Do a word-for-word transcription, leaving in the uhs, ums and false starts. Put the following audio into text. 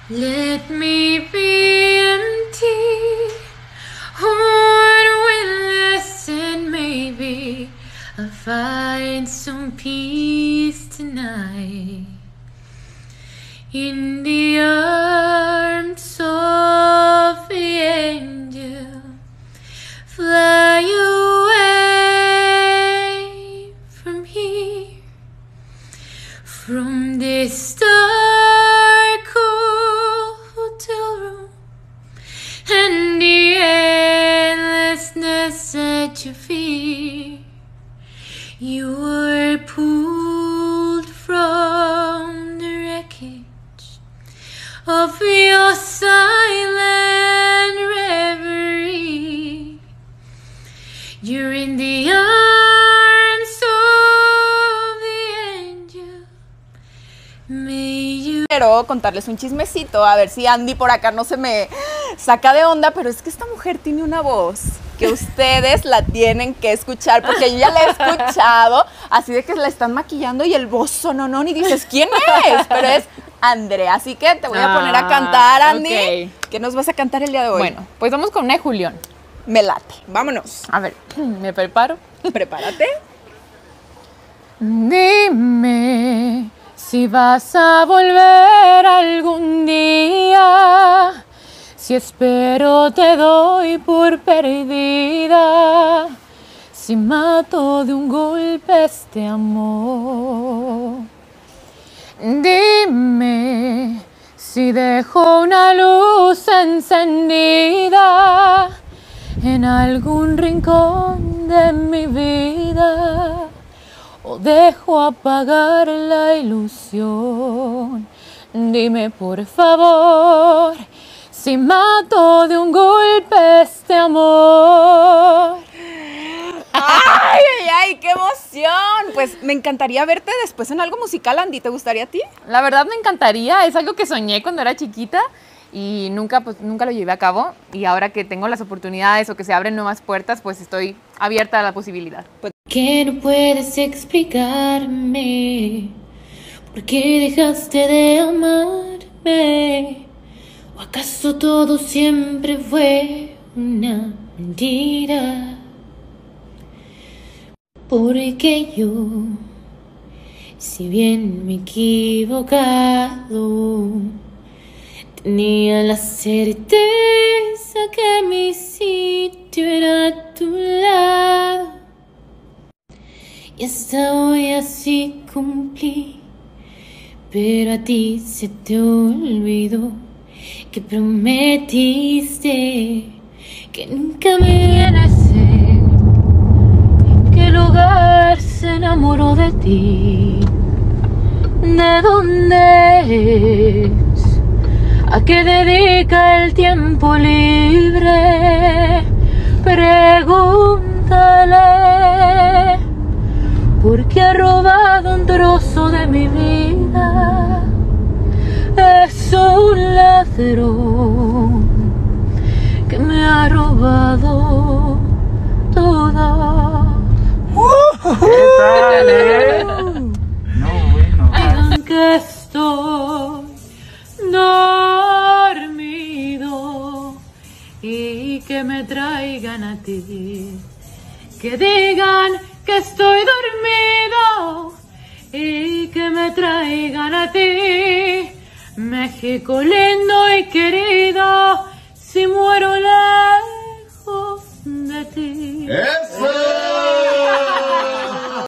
Let me be empty, worn with less, and maybe I'll find some peace tonight in the arms of the angel. Fly away from here, from this dark hotel room and the endlessness that you fear. You were pulled from the wreckage of your silent reverie. You're in the arms of the angel. May you... Quiero contarles un chismecito, a ver si Andy por acá no se me saca de onda, pero es que esta mujer tiene una voz que ustedes la tienen que escuchar, porque yo ya la he escuchado, así de que la están maquillando y el voz sononón y dices, ¿quién es? Pero es Andrea, así que te voy a poner a cantar, Andy. Okay. ¿Qué nos vas a cantar el día de hoy? Bueno, pues vamos con una de Julián. Me late, vámonos. A ver, me preparo. Prepárate. Dime si vas a volver algún día. Si espero te doy por perdida, si mato de un golpe este amor. Dime si dejo una luz encendida en algún rincón de mi vida, o dejo apagar la ilusión. Dime por favor si mato de un golpe este amor. ¡Ay, ay, ay! ¡Qué emoción! Pues me encantaría verte después en algo musical, Andy. ¿Te gustaría a ti? La verdad me encantaría, es algo que soñé cuando era chiquita y nunca, pues, nunca lo llevé a cabo. Y ahora que tengo las oportunidades o que se abren nuevas puertas, pues estoy abierta a la posibilidad. ¿Por qué no puedes explicarme por qué dejaste de amarme? ¿O acaso todo siempre fue una mentira? Porque yo, si bien me he equivocado, tenía la certeza que mi sitio era a tu lado. Y hasta hoy así cumplí, pero a ti se te olvidó que prometiste que nunca me viera a ser, que el hogar se enamoró de ti. ¿De dónde es? ¿A qué dedica el tiempo libre? Pregúntale, porque ha robado un trozo de mi vida. Es un ladrón que me ha robado toda. ¿Qué tal, eh? No, bueno. Digan que estoy dormido y que me traigan a ti. Que digan que estoy dormido y que me traigan a ti. México lindo y querido, si muero lejos de ti. ¿Es?